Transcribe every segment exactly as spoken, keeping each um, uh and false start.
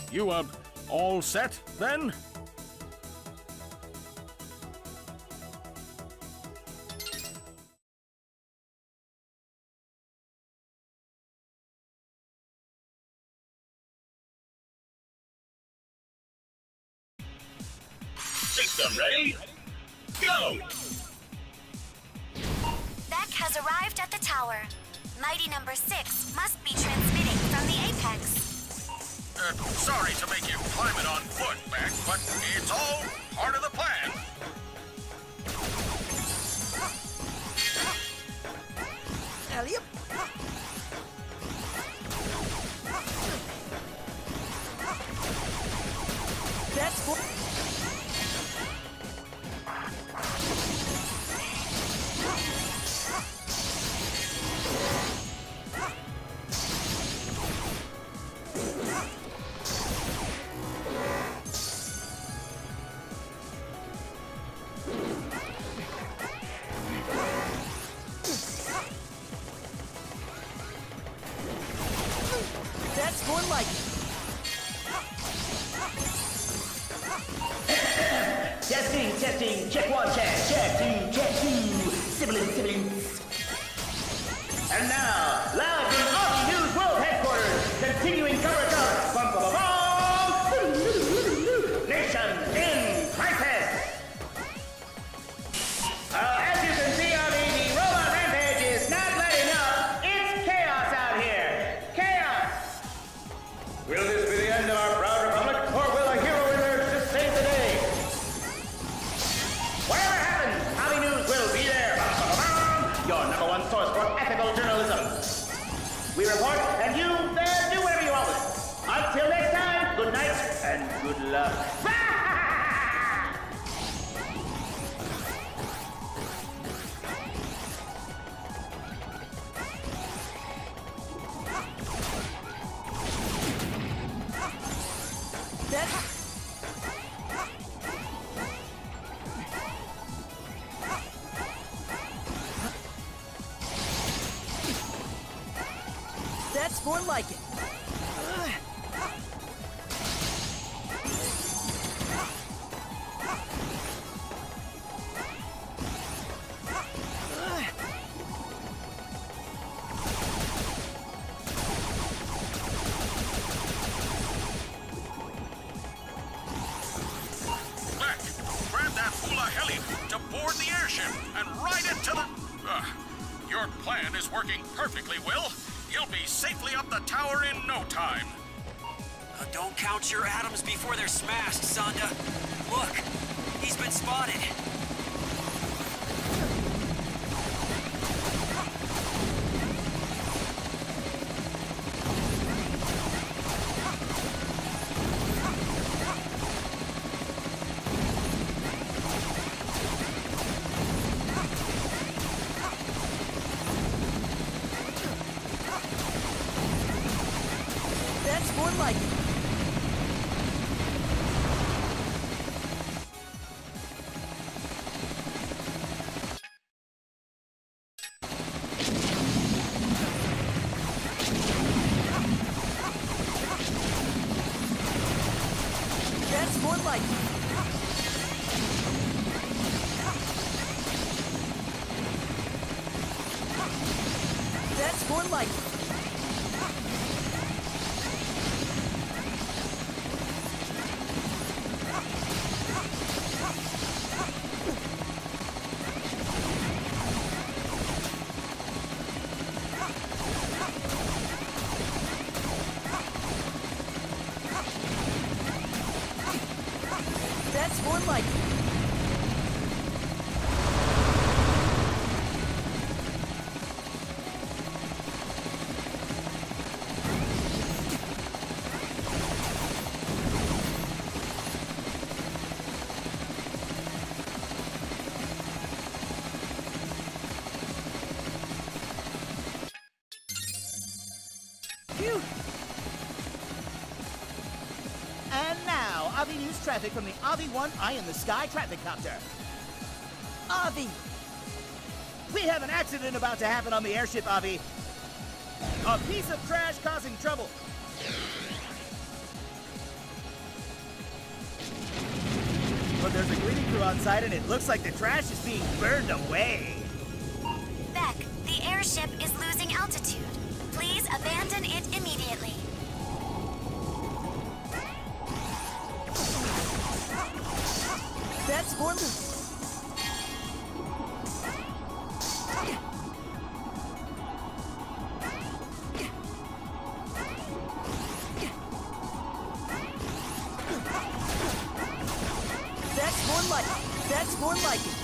You, uh, all set, then? System ready? Go! Beck has arrived at the tower. Mighty number six must be transmitting from the apex. Uh, sorry to make you climb it on foot, Beck, but it's all part of the plan. Elliot? That's what... That's more like it. Testing, testing, check one, check, check two, check two, siblings, siblings. And now, live from Aussie News World Headquarters, continuing coverage of Bum Bum Bum Nation in Crisis. Uh, as you can see, Aussie, the robot rampage is not letting up. It's chaos out here. Chaos. Will this be the end of our proud republic, or will a hero emerge to save the day? Whatever happens, Aussie News will be there. Your number one source for ethical journalism. We report, and you there do whatever you want with it. Until next time, good night and good luck. That's... That's more like it. Beck, grab that hula heli to board the airship and ride it to the... Uh, your plan is working perfectly, Will. You'll be safely up the tower in no time. Uh, don't count your atoms before they're smashed, Sonda. Look, he's been spotted. That's more like it. That's more like it. That's more like it. That's more like it. Phew. And now, Avi News traffic from the Avi one Eye in the Sky traffic copter. Avi! We have an accident about to happen on the airship, Avi. A piece of trash causing trouble. There's a cleaning crew outside and it looks like the trash is being burned away. Beck, the airship is losing altitude. Please abandon it immediately. That's more... That's more like it. That's more like it.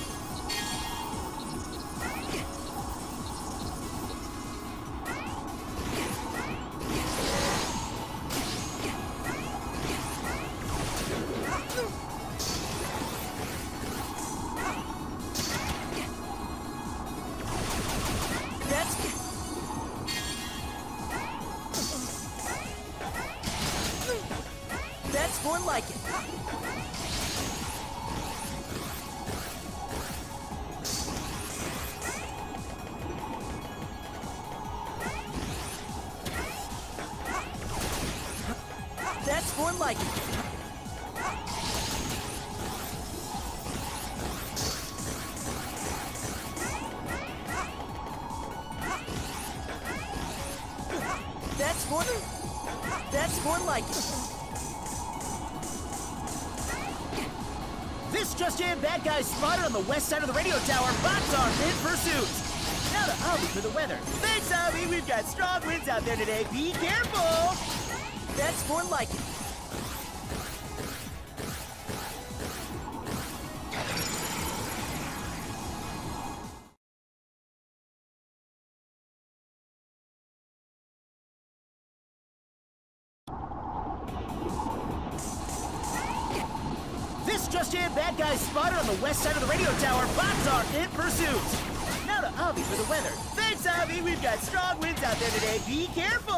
That's more like it. That's more like it. That's more... That's more like it. This just in, bad guys spotted on the west side of the radio tower. Bots are in pursuit. Now to Avi for the weather. Thanks, Avi. We've got strong winds out there today. Be careful. That's more like it. This just in, bad guys spotted on the west side of the radio tower. Bots are in pursuit. Now to Avi for the weather. Thanks, Avi. We've got strong winds out there today. Be careful.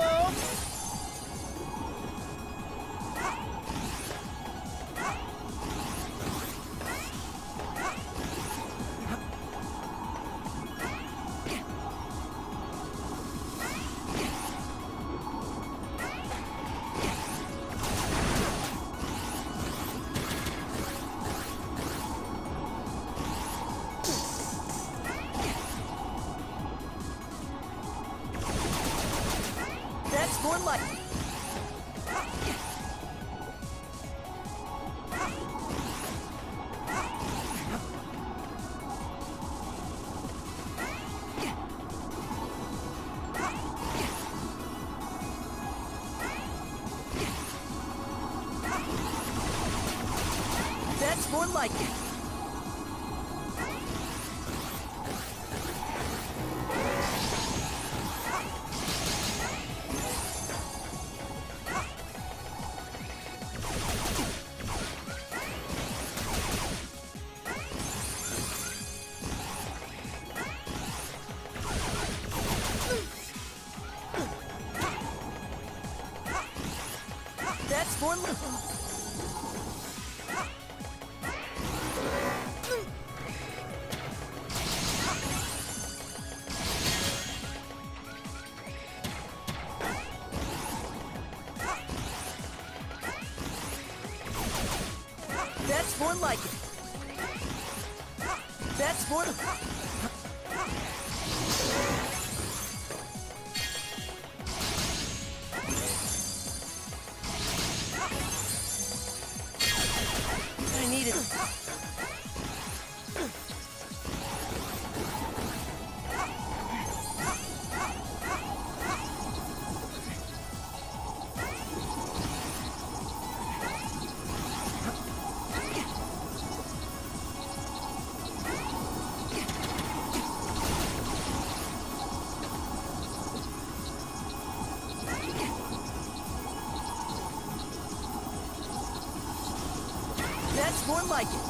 That's more like it. That's more like it. That's more like it. That's more like it. That's more... I need it. That's more like it.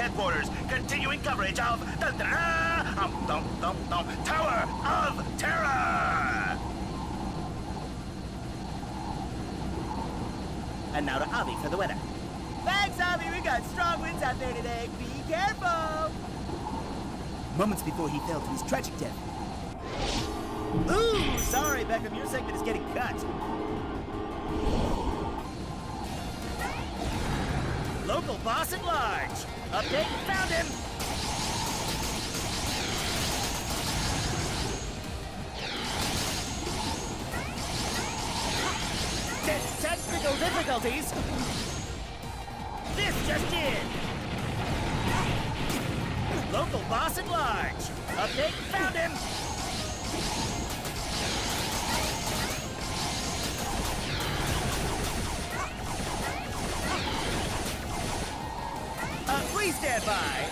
headquarters, continuing coverage of dun, dun, dun, um, dum, dum, dum, Tower of Terror! And now to Avi for the weather. Thanks, Avi. We got strong winds out there today. Be careful. Moments before he fell to his tragic death. Ooh, sorry, Beckham. Your segment is getting cut. Local boss at large. Update, found him. Te- technical difficulties. This just in. Local boss at large. Update, found him. Uh, please stand by.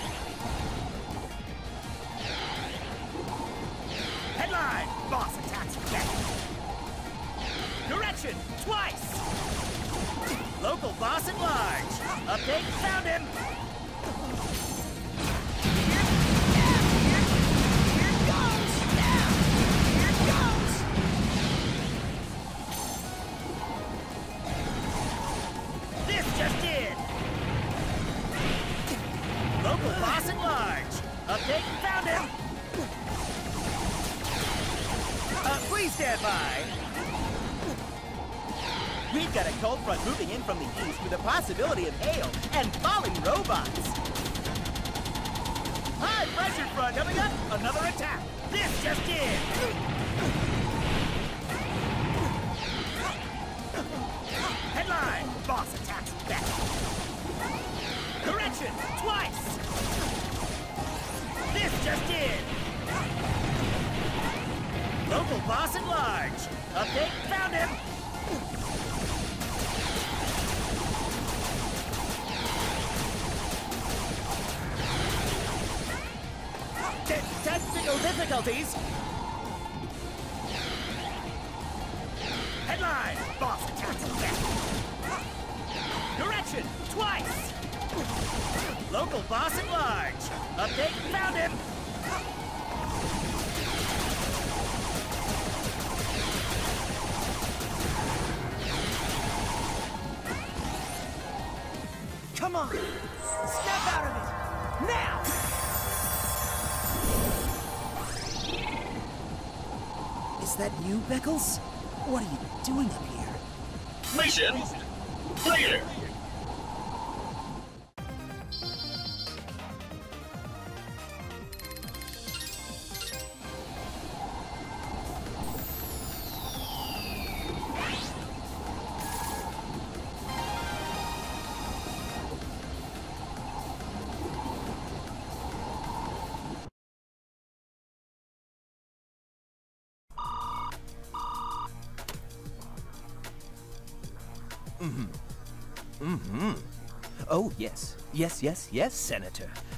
Headline, boss attacks again. Correction, twice. Local boss at large. Update, found him. Boss at large. Update, found him. Uh, please stand by. We've got a cold front moving in from the east with a possibility of hail and falling robots. High pressure front coming up. Another attack. This just in. Headline, boss attacks back. Correction, twice. This just in. Local boss at large. Update, found him. Te technical difficulties. Headline, boss attacks again. Correction, twice. Local boss at large. Update, found him. Come on, snap out of it, now! Is that you, Beckles? What are you doing up here? Mission clear. Mm-hmm. Mm-hmm. Oh, yes. Yes, yes, yes, Senator.